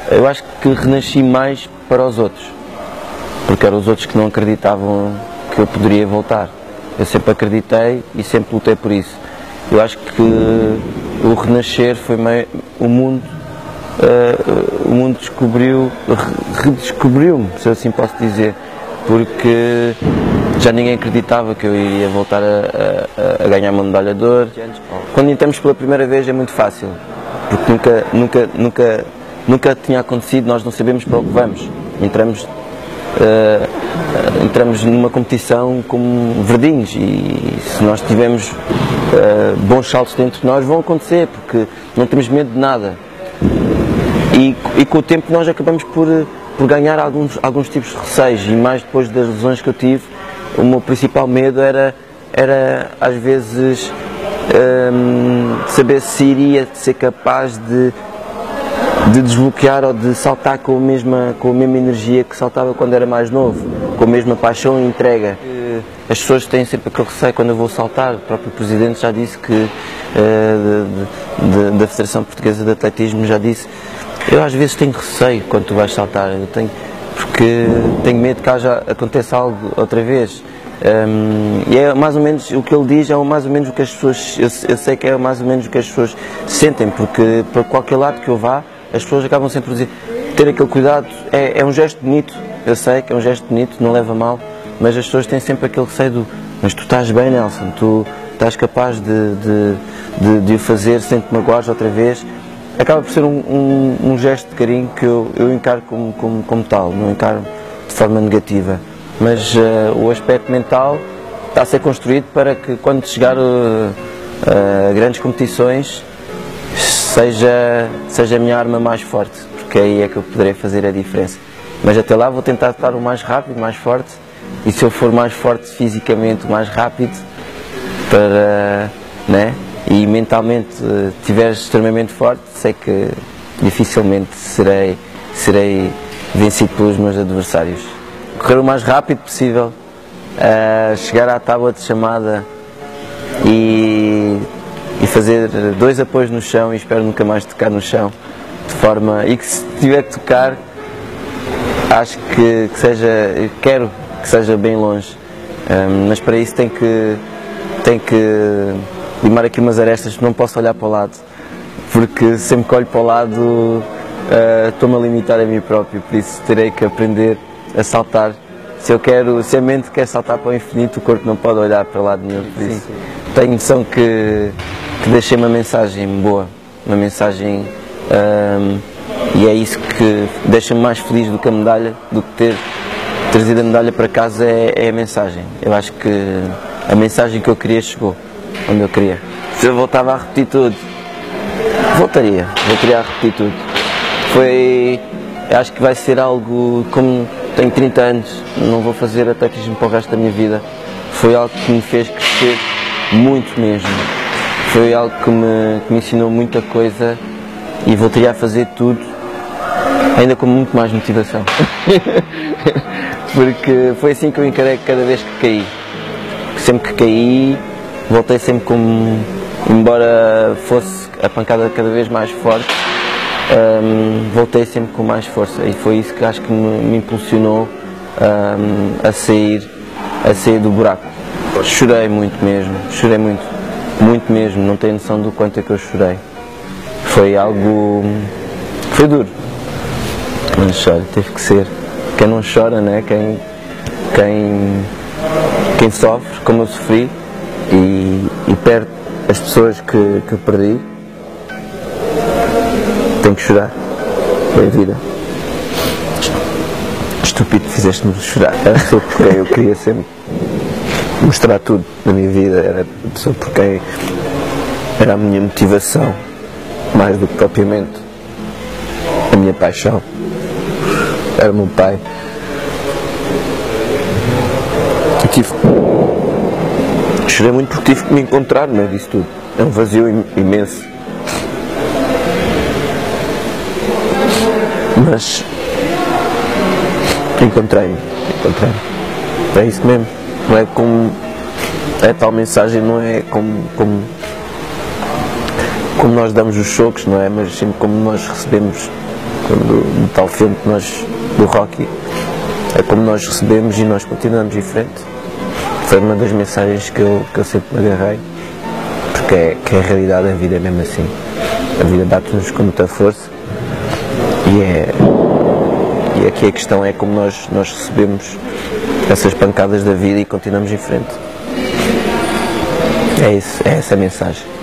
Eu acho que renasci mais para os outros, porque eram os outros que não acreditavam que eu poderia voltar. Eu sempre acreditei e sempre lutei por isso. Eu acho que o renascer foi meio, o mundo redescobriu-me, se eu assim posso dizer, porque já ninguém acreditava que eu iria voltar a ganhar uma medalha de ouro. Quando entramos pela primeira vez é muito fácil, porque nunca tinha acontecido, nós não sabemos para o que vamos. Entramos numa competição como verdinhos e se nós tivermos bons saltos dentro de nós vão acontecer, porque não temos medo de nada. E com o tempo nós acabamos por ganhar alguns tipos de receios, e mais depois das lesões que eu tive, o meu principal medo era às vezes saber se iria ser capaz de desbloquear ou de saltar com a mesma energia que saltava quando era mais novo, com a mesma paixão e entrega. As pessoas têm sempre aquele receio quando eu vou saltar. O próprio Presidente já disse que, da Federação Portuguesa de Atletismo, já disse: eu às vezes tenho receio quando tu vais saltar, porque tenho medo que aconteça algo outra vez. E é mais ou menos o que ele diz, é mais ou menos o que as pessoas, eu sei que é mais ou menos o que as pessoas sentem, porque para qualquer lado que eu vá, as pessoas acabam sempre a dizer, ter aquele cuidado, é um gesto bonito, eu sei que é um gesto bonito, não leva mal, mas as pessoas têm sempre aquele receio mas tu estás bem, Nelson, tu estás capaz de o fazer sem te magoares outra vez. Acaba por ser um gesto de carinho que eu encaro como tal, não encaro de forma negativa, mas o aspecto mental está a ser construído para que quando chegar a grandes competições seja a minha arma mais forte, porque aí é que eu poderei fazer a diferença. Mas até lá vou tentar estar o mais rápido, mais forte, e se eu for mais forte fisicamente, mais rápido, e mentalmente estiveres extremamente forte, sei que dificilmente serei vencido pelos meus adversários. Correr o mais rápido possível, chegar à tábua de chamada e fazer 2 apoios no chão, e espero nunca mais tocar no chão, de forma, e que se tiver que tocar, acho que quero que seja bem longe, mas para isso tem que limar aqui umas arestas, não posso olhar para o lado, porque sempre que olho para o lado estou-me a limitar a mim próprio, por isso terei que aprender a saltar. Se a mente quer saltar para o infinito, o corpo não pode olhar para lado nenhum, por isso tenho noção que deixei uma mensagem boa, uma mensagem, e é isso que deixa-me mais feliz do que a medalha, do que ter trazido a medalha para casa, é a mensagem. Eu acho que a mensagem que eu queria chegou onde eu queria. Se eu voltava a repetir tudo, voltaria a repetir tudo. Acho que vai ser algo, como tenho 30 anos, não vou fazer atletismo para o resto da minha vida. Foi algo que me fez crescer muito mesmo. Foi algo que me ensinou muita coisa e voltaria a fazer tudo, ainda com muito mais motivação. Porque foi assim que eu encarei cada vez que caí. Sempre que caí, voltei sempre como, embora fosse a pancada cada vez mais forte, voltei sempre com mais força, e foi isso que acho que me impulsionou a sair do buraco. Chorei muito mesmo, chorei muito mesmo, não tenho noção do quanto é que eu chorei. Foi duro, mas olha, teve que ser. Quem não chora, né? Quem sofre, como eu sofri, e perde as pessoas que perdi, tem que chorar, é a vida. Estúpido, fizeste-me chorar. Era a pessoa por quem eu queria sempre mostrar tudo na minha vida, era a pessoa por quem era a minha motivação, mais do que propriamente a minha paixão. Era o meu pai. Chorei muito porque tive que me encontrar no meio disso tudo. É um vazio imenso. Mas encontrei-me. É isso mesmo. Não é como a tal mensagem, não é como nós damos os choques, não é? Mas sempre como nós recebemos do tal filme do Rocky, é como nós recebemos e nós continuamos em frente. Foi uma das mensagens que eu sempre me agarrei, porque que a realidade da vida é mesmo assim. A vida dá-nos com muita força e aqui a questão é como nós recebemos essas pancadas da vida e continuamos em frente. É isso, é essa a mensagem.